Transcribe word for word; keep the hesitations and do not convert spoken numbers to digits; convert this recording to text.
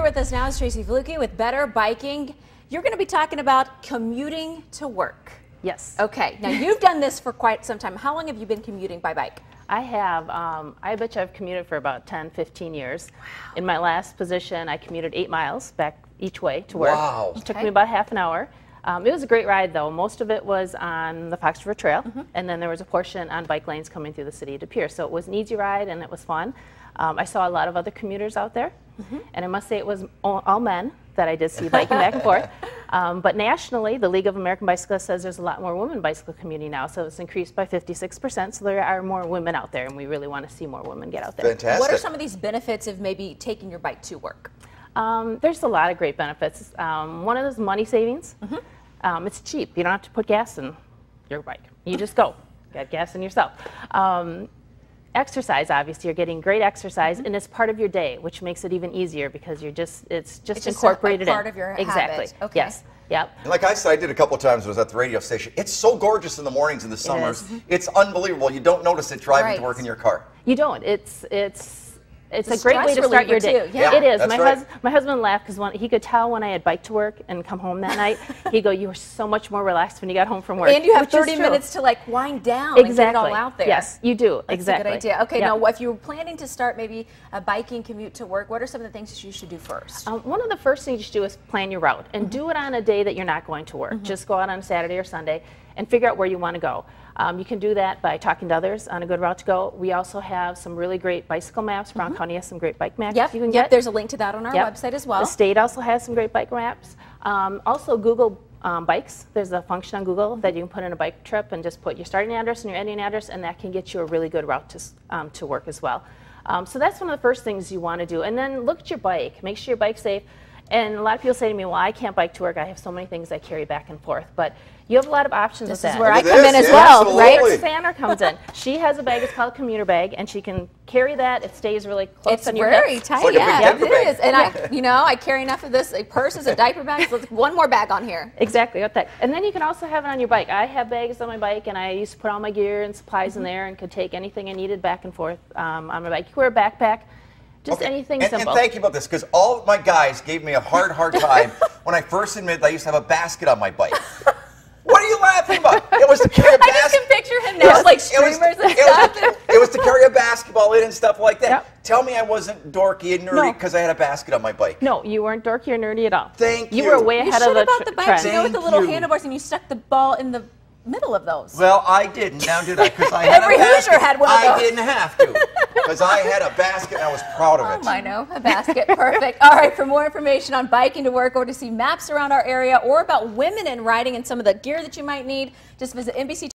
with us now is Tracy Fluke with Better Biking. You're going to be talking about commuting to work. Yes. Okay. Now, you've done this for quite some time. How long have you been commuting by bike? I have. Um, I bet you I've commuted for about ten, fifteen years. Wow. In my last position, I commuted eight miles back each way to work. Wow. It took Okay. me about half an hour. Um, it was a great ride, though. Most of it was on the Fox River Trail, mm-hmm. and then there was a portion on bike lanes coming through the city to Pierce. So it was an easy ride, and it was fun. Um, I saw a lot of other commuters out there, mm-hmm. and I must say it was all, all men that I did see biking back and forth. Um, but nationally, the League of American Bicyclists says there's a lot more women bicycle commuting now, so it's increased by fifty-six percent. So there are more women out there, and we really want to see more women get out there. Fantastic. What are some of these benefits of maybe taking your bike to work? Um, there's a lot of great benefits. Um, one of those money savings. Mm-hmm. Um, it's cheap. You don't have to put gas in your bike. You just go. Get gas in yourself. Um, exercise, obviously, you're getting great exercise, mm-hmm. and it's part of your day, which makes it even easier because you're just it's just it's just incorporated a, a part in. of your exactly. habit. Okay. Yes. Yep. And like I said, I did a couple of times. I was at the radio station. It's so gorgeous in the mornings in the summers. It is. It's unbelievable. You don't notice it driving Right. to work in your car. You don't. It's it's. It's, It's a great way to start your day. too, yeah. It is. That's My, right. hus my husband laughed because he could tell when I had biked to work and come home that night. He'd go, "You were so much more relaxed when you got home from work." And you have Which is thirty true. minutes to like wind down exactly. and get it all out there. Yes, you do. That's exactly. a good idea. Okay, Yep. now if you were planning to start maybe a biking commute to work, what are some of the things that you should do first? Um, one of the first things you should do is plan your route and mm-hmm. do it on a day that you're not going to work. Mm-hmm. Just go out on a Saturday or Sunday and figure out where you want to go. Um, you can do that by talking to others on a good route to go. We also have some really great bicycle maps. Brown mm-hmm. County has some great bike maps Yep, you can yep. get. There's a link to that on our Yep. website as well. The state also has some great bike maps. Um, also, Google um, Bikes. There's a function on Google that you can put in a bike trip and just put your starting address and your ending address, and that can get you a really good route to, um, to work as well. Um, so that's one of the first things you want to do. And then look at your bike. Make sure your bike's safe. And a lot of people say to me, well, I can't bike to work. I have so many things I carry back and forth. But you have a lot of options This with that. is where I Look at come this, in as yeah, well, absolutely. right? Sanner comes in. She has a bag. It's called a commuter bag, and she can carry that. It stays really close It's on your very hips. tight, like a big yeah, diaper it bag. is. And I, you know, I carry enough of this. A purse is a diaper bag. So let's one more bag on here. Exactly, got that. And then you can also have it on your bike. I have bags on my bike, and I used to put all my gear and supplies Mm-hmm. in there, and could take anything I needed back and forth um, on my bike. You can wear a backpack, just Okay. anything and, simple. And thank you about this, because all of my guys gave me a hard, hard time when I first admitted I used to have a basket on my bike. What are you laughing about? It was to carry a I just basket. can picture him now, like streamers it was, and it was stuff. to, it was to carry a basketball in and stuff like that. Yep. Tell me I wasn't dorky and nerdy No. because I had a basket on my bike. No, you weren't dorky or nerdy at all. Thank You you. were way You ahead should of the have bought tr the bikes, trend. you know, with the Thank little you. handlebars, and you stuck the ball in the middle of those. Well, I didn't. Now did I? Because I had Every a basket. Hoosier had one of I those. didn't have to. Because I had a basket and I was proud of it. Oh, I know, a basket, perfect. All right, for more information on biking to work or to see maps around our area or about women in riding and some of the gear that you might need, just visit N B C